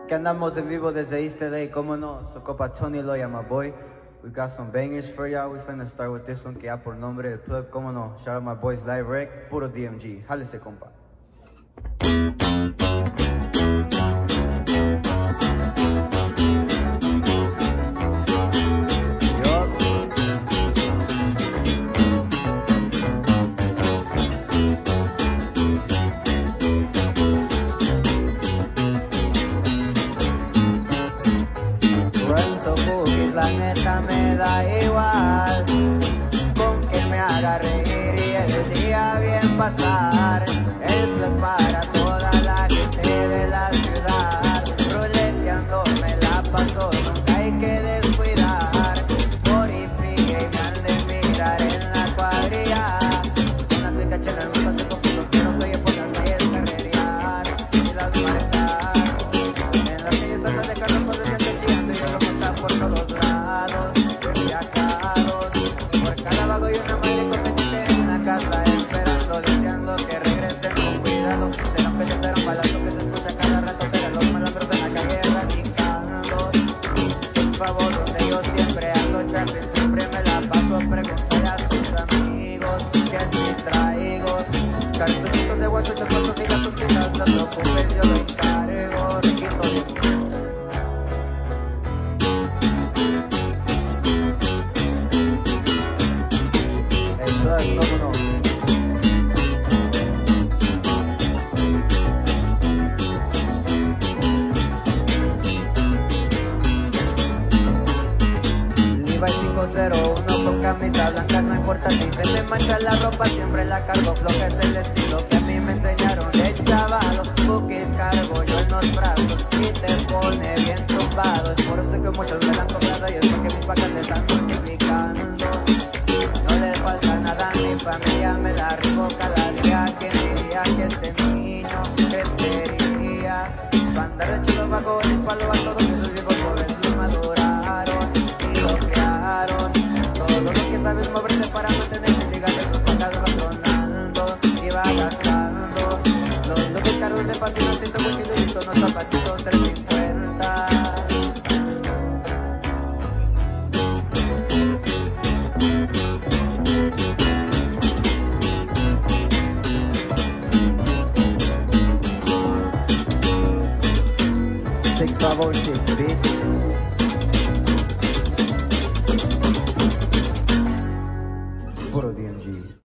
Que andamos en vivo desde East LA, como no, so copa Tony Loya, my boy. We got some bangers for y'all. We finna start with this one que ya por nombre el plug, como no. Shout out my boys Live Rec, puro DMG. Jálese, compa. La neta me da igual con que me haga reír y el día bien pasar. El plan para toda la gente de la ciudad, ruleteando me la paso, nunca hay que descuidar. Por y me han de mirar en la cuadrilla, una rica chela en un pase con pisos cero, soy por las calles carrerear y las marcar. En las calles saltas de carros por el gente chillando y yo lo monta por todos lados. Por cada vago y una madre competente en una casa esperando, deseando que regresen con cuidado. Serán peces, serán balazos que se escucha cada rato, serán los malandros en la calle radicando. Por favor, donde yo siempre ando charling, siempre me la paso, preguntarle a tus amigos que si traigo cartuchitos de hueso, chocosos y gatuchitas, no te preocupes, yo lo encargo, riquito. ¿Cómo no? Levi 501 con camisa blanca, no importa si se le mancha la ropa, siempre la cargo. Floja es el estilo que a mí me enseñaron de chavalo. Bookies cargo yo en los brazos y te pone bien tumbado. Es por eso que muchos me la han comprado y es porque mis vacas le están multiplicando. No le falta nada a mi familia, me la rico cada día. ¿Quién diría que este niño crecería? Va a andar de chulo bajo el palo a todos esos viejos jóvenes maduraron y lo crearon. Todo lo que sabes moverse para mantenerse, llegarle sus pacas va sonando y va gastando. Los que carros de fácil, no siento bolsillo y son los zapatitos 350. Six 506, bitch.